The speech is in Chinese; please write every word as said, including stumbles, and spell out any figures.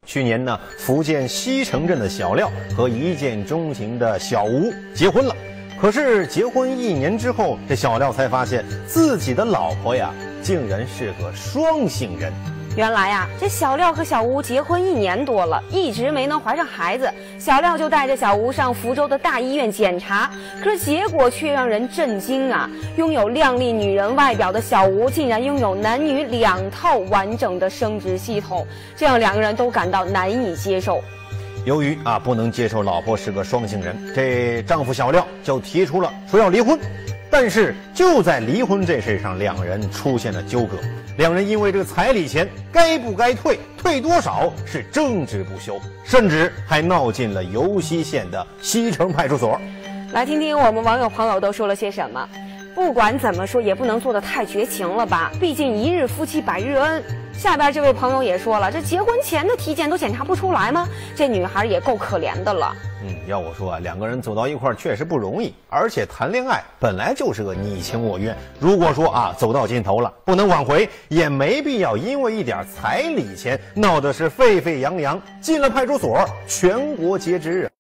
去年呢，福建西城镇的小廖和一见钟情的小吴结婚了。可是结婚一年之后，这小廖才发现自己的老婆呀，竟然是个双性人。 原来呀，这小廖和小吴结婚一年多了，一直没能怀上孩子。小廖就带着小吴上福州的大医院检查，可是结果却让人震惊啊！拥有靓丽女人外表的小吴，竟然拥有男女两套完整的生殖系统，这让两个人都感到难以接受。 由于啊不能接受老婆是个双性人，这丈夫小廖就提出了说要离婚。但是就在离婚这事上，两人出现了纠葛。两人因为这个彩礼钱该不该退，退多少是争执不休，甚至还闹进了尤溪县的西城派出所。 来听听我们网友朋友都说了些什么。不管怎么说，也不能做得太绝情了吧？毕竟一日夫妻百日恩。下边这位朋友也说了，这结婚前的体检都检查不出来吗？这女孩也够可怜的了。 嗯，要我说啊，两个人走到一块儿确实不容易，而且谈恋爱本来就是个你情我愿。如果说啊走到尽头了，不能挽回，也没必要因为一点彩礼钱闹得是沸沸扬扬，进了派出所，全国皆知啊。